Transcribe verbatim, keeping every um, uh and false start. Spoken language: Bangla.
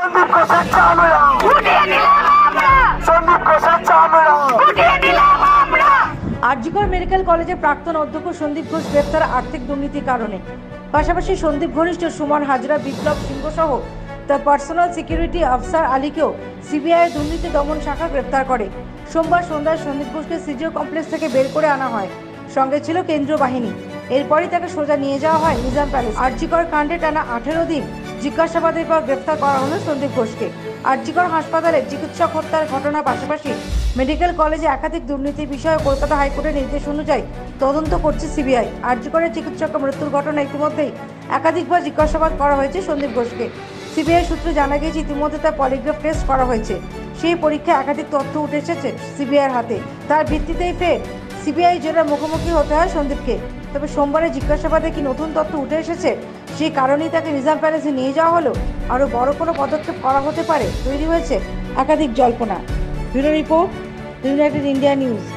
সন্দীপ ঘোষের চামড়া উঠিয়ে দিলাম আমরা, সন্দীপ ঘোষের চামড়া উঠিয়ে দিলাম আমরা। আরজিকর মেডিকেল কলেজের প্রাক্তন অধ্যক্ষ সন্দীপ ঘোষ গ্রেপ্তার আর্থিক দুর্নীতির কারণে। পাশাপাশি সন্দীপ ঘনিষ্ঠ সুমন হাজরা, বিপ্লব সিংহ সহ তার পার্সোনাল সিকিউরিটি আফসার আলীকেও সিবিআই দুর্নীতি দমন শাখা গ্রেপ্তার করে। সোমবার সন্ধ্যায় সন্দীপ ঘোষকে সিজিও কমপ্লেক্স থেকে বের করে আনা হয়। সঙ্গে ছিল কেন্দ্রীয় বাহিনী। এরপরই তাকে সোজা নিয়ে যাওয়া হয় নিজাম প্যালেস। আরজিকর কাণ্ডে টানা আঠেরো দিন জিজ্ঞাসাবাদের পর গ্রেপ্তার করা হলো সন্দীপ ঘোষকে। আরজিকর হাসপাতালে চিকিৎসক হত্যার ঘটনার পাশাপাশি মেডিকেল কলেজে একাধিক দুর্নীতির বিষয়ে কলকাতা হাইকোর্টের নির্দেশ অনুযায়ী তদন্ত করছে সিবিআই। আরজিকরের চিকিৎসকের মৃত্যুর ঘটনা ইতিমধ্যেই একাধিকবার জিজ্ঞাসাবাদ করা হয়েছে সন্দীপ ঘোষকে। সিবিআই সূত্রে জানা গিয়েছে ইতিমধ্যে তার পলিগ্রাফ টেস্ট করা হয়েছে। সেই পরীক্ষায় একাধিক তথ্য উঠে এসেছে সিবিআইয়ের হাতে। তার ভিত্তিতেই ফের সিবিআই জেরার মুখোমুখি হতে হয় সন্দীপকে। তবে সোমবারে জিজ্ঞাসাবাদে কি নতুন তথ্য উঠে এসেছে, সেই কারণেই তাকে নিজাম প্যালেসে নিয়ে যাওয়া হলো। আরও বড় কোনো পদক্ষেপ করা হতে পারে, তৈরি হয়েছে একাধিক জল্পনা। Bureau report, United India news.